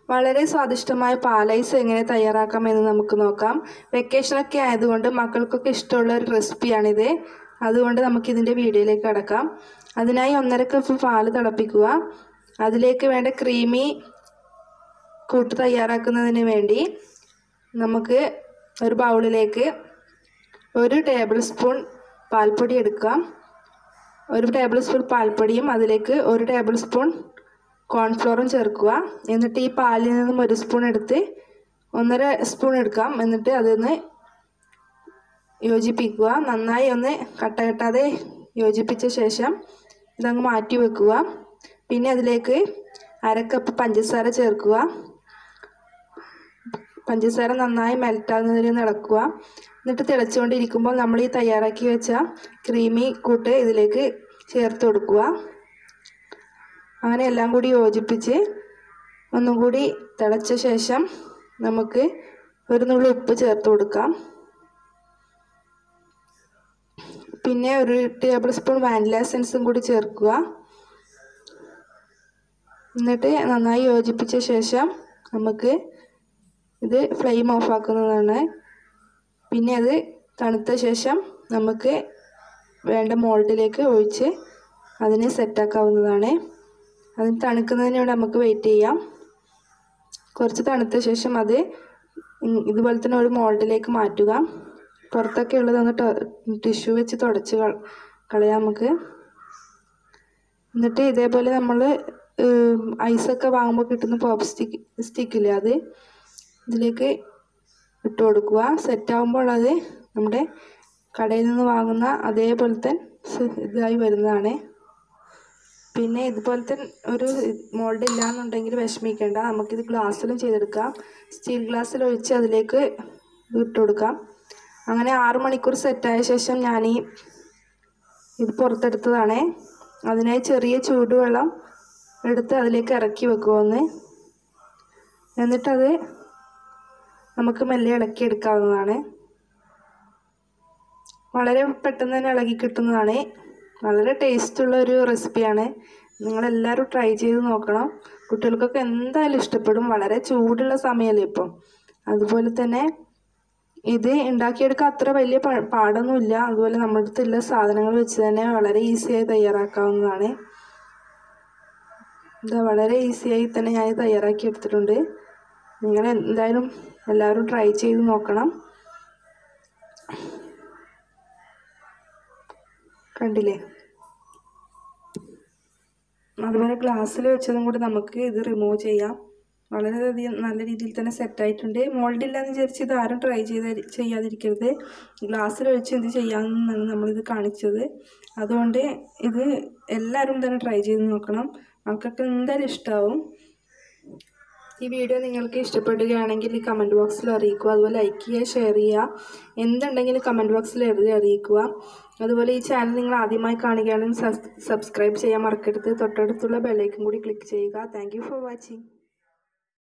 വളരെ സ്വാദിഷ്ടമായ പാലൈസ് എങ്ങനെ തയ്യാറാക്കാമെന്ന് നമുക്ക് നോക്കാം. വെക്കേഷനൊക്കെ ആയതുകൊണ്ട് മക്കൾക്കൊക്കെ ഇഷ്ടമുള്ള ഒരു റെസിപ്പിയാണിത്. അതുകൊണ്ട് നമുക്കിതിൻ്റെ വീഡിയോയിലേക്ക് കടക്കാം. അതിനായി 1.5 കപ്പ് പാല് തിളപ്പിക്കുക. അതിലേക്ക് വേണ്ട ക്രീമി കൂട്ട് തയ്യാറാക്കുന്നതിന് വേണ്ടി നമുക്ക് ഒരു ബൗളിലേക്ക് 1 ടേബിൾ സ്പൂൺ പാൽപ്പൊടി എടുക്കാം. 1 ടേബിൾ സ്പൂൺ പാൽപ്പൊടിയും അതിലേക്ക് 1 ടേബിൾ സ്പൂൺ കോൺഫ്ലോറും ചേർക്കുക. എന്നിട്ട് ഈ പാലിൽ നിന്നും 1 സ്പൂൺ എടുത്ത് 1.5 സ്പൂൺ എടുക്കാം. എന്നിട്ട് അതൊന്ന് യോജിപ്പിക്കുക. നന്നായി ഒന്ന് കട്ടകെട്ടാതെ യോജിപ്പിച്ച ശേഷം ഇതങ്ങ് മാറ്റി വെക്കുക. പിന്നെ അതിലേക്ക് 1/2 കപ്പ് പഞ്ചസാര ചേർക്കുക. പഞ്ചസാര നന്നായി മെൽറ്റാകുന്നതിന് ഇളക്കുക. എന്നിട്ട് തിളച്ചുകൊണ്ടിരിക്കുമ്പോൾ നമ്മൾ ഈ തയ്യാറാക്കി വെച്ച ക്രീമി കൂട്ട് ഇതിലേക്ക് ചേർത്ത് കൊടുക്കുക. അങ്ങനെ എല്ലാം കൂടി യോജിപ്പിച്ച് ഒന്നും കൂടി തിളച്ച ശേഷം നമുക്ക് 1 നുള്ളി ഉപ്പ് ചേർത്ത് കൊടുക്കാം. പിന്നെ 1 ടേബിൾ സ്പൂൺ വാനില എസൻസും കൂടി ചേർക്കുക. എന്നിട്ട് നന്നായി യോജിപ്പിച്ച ശേഷം നമുക്ക് ഇത് ഫ്ലെയിം ഓഫ് ആക്കുന്നതാണ്. പിന്നെ അത് തണുത്ത ശേഷം നമുക്ക് വേണ്ട മോൾഡിലേക്ക് ഒഴിച്ച് അതിനെ സെറ്റാക്കാവുന്നതാണ്. അതിന് തണുക്കുന്നതിന് വേണ്ടി നമുക്ക് വെയിറ്റ് ചെയ്യാം. കുറച്ച് തണുത്ത ശേഷം അത് ഇതുപോലെ തന്നെ ഒരു മോൾഡിലേക്ക് മാറ്റുക. പുറത്തൊക്കെ ഉള്ളതൊന്ന് ടിഷ്യൂ വെച്ച് തുടച്ച് കളയാം നമുക്ക്. എന്നിട്ട് ഇതേപോലെ നമ്മൾ ഐസൊക്കെ വാങ്ങുമ്പോൾ കിട്ടുന്ന പോപ്പ് സ്റ്റിക്കില്ലേ, അത് ഇതിലേക്ക് ഇട്ട് കൊടുക്കുക. സെറ്റാകുമ്പോൾ അത് നമ്മുടെ കടയിൽ നിന്ന് വാങ്ങുന്ന അതേപോലത്തെ ഇതായി വരുന്നതാണ്. പിന്നെ ഇതുപോലത്തെ ഒരു മോൾഡ് ഇല്ലയെന്നുണ്ടെങ്കിൽ വിഷമിക്കേണ്ട, നമുക്കിത് ഗ്ലാസ്സിലും ചെയ്തെടുക്കാം. സ്റ്റീൽ ഗ്ലാസ്സിൽ ഒഴിച്ച് അതിലേക്ക് ഇട്ട് കൊടുക്കാം. അങ്ങനെ 6 മണിക്കൂർ സെറ്റായ ശേഷം ഞാൻ ഇത് പുറത്തെടുത്തതാണ്. അതിനായി ചെറിയ ചൂടുവെള്ളം എടുത്ത് അതിലേക്ക് ഇറക്കി വെക്കുമെന്ന്. എന്നിട്ടത് നമുക്ക് മെല്ലെ ഇളക്കി എടുക്കാവുന്നതാണ്. വളരെ പെട്ടെന്ന് തന്നെ ഇളകി കിട്ടുന്നതാണ്. വളരെ ടേസ്റ്റുള്ള ഒരു റെസിപ്പിയാണ്. നിങ്ങളെല്ലാവരും ട്രൈ ചെയ്ത് നോക്കണം. കുട്ടികൾക്കൊക്കെ എന്തായാലും ഇഷ്ടപ്പെടും. വളരെ ചൂടുള്ള സമയമല്ലേ ഇപ്പം. അതുപോലെ തന്നെ ഇത് ഉണ്ടാക്കിയെടുക്കാൻ അത്ര വലിയ പാടൊന്നുമില്ല. അതുപോലെ നമ്മുടെ അടുത്തുള്ള സാധനങ്ങൾ വെച്ച് തന്നെ വളരെ ഈസിയായി തയ്യാറാക്കാവുന്നതാണ്. ഇതാ വളരെ ഈസിയായി തന്നെ ഞാൻ തയ്യാറാക്കി എടുത്തിട്ടുണ്ട്. നിങ്ങൾ എന്തായാലും എല്ലാവരും ട്രൈ ചെയ്ത് നോക്കണം. കണ്ടില്ലേ? അതുപോലെ ഗ്ലാസ്സിൽ വെച്ചതും കൂടി നമുക്ക് ഇത് റിമൂവ് ചെയ്യാം. വളരെയധികം നല്ല രീതിയിൽ തന്നെ സെറ്റായിട്ടുണ്ട്. മോൾഡില്ലാന്ന് വിചാരിച്ച് ഇത് ആരും ട്രൈ ചെയ്യാതിരിക്കരുത്. ഗ്ലാസ്സിൽ ഒഴിച്ച് എന്ത് ചെയ്യാമെന്നാണ് നമ്മളിത് കാണിച്ചത്. അതുകൊണ്ട് ഇത് എല്ലാവരും തന്നെ ട്രൈ ചെയ്ത് നോക്കണം. മക്കൾക്ക് എന്തായാലും ഇഷ്ടമാവും. ഈ വീഡിയോ നിങ്ങൾക്ക് ഇഷ്ടപ്പെടുകയാണെങ്കിൽ ഈ കമൻറ്റ് ബോക്സിൽ അറിയിക്കുക. അതുപോലെ ലൈക്ക് ചെയ്യുക, ഷെയർ ചെയ്യുക. എന്തുണ്ടെങ്കിലും കമൻറ്റ് ബോക്സിൽ എഴുതി അറിയിക്കുക. അതുപോലെ ഈ ചാനൽ നിങ്ങൾ ആദ്യമായി കാണുകയാണെങ്കിൽ സബ്സ്ക്രൈബ് ചെയ്യാൻ മറക്കരുത്. തൊട്ടടുത്തുള്ള ബെല്ലൈക്കൺ കൂടി ക്ലിക്ക് ചെയ്യുക. Thank you for watching.